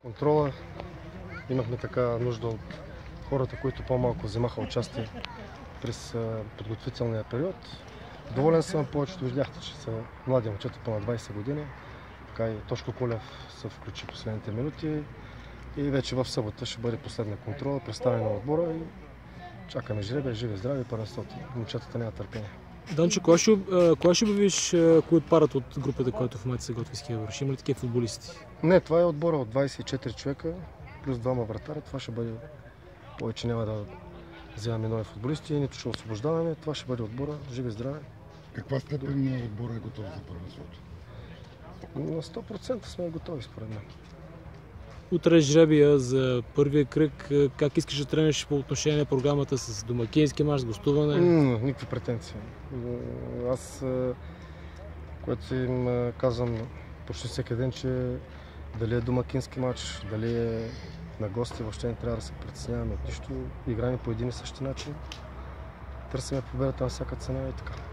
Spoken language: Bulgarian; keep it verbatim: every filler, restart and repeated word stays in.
Контрола имахме така нужда от хората, които по-малко вземаха участие през подготвителния период. Доволен съм, повечето видяхте, че са млади момчета по на двайсет години. Така и Тошко Колев се включи последните минути и вече в събота ще бъде последна контрола, представяне на отбора и чакаме жребия, живи, здрави, първенството. Момчетата няма търпение. Данчо, кога ще, кога ще обявиш кои отпадат от групата, която в момента се готви с Хелвър? Ще има ли такива футболисти? Не, това е отбора от двайсет и четири човека, плюс двама вратари. Това ще бъде, повече няма да вземаме нови футболисти, нито ще освобождаваме. Това ще бъде отбора, живи, здрави. Каква степен на отбора е готов за първенството? На сто процента сме готови, според мен. Утре жребия за първия кръг. Как искаш да тренеш по отношение на програмата с домакински мач, с гостуване? М, никакви претенции. Аз, което им казвам почти всеки ден, че дали е домакински мач, дали е на гости, въобще не трябва да се притесняваме от нищо. Играем по един и същи начин. Търсиме победата на всяка цена и така.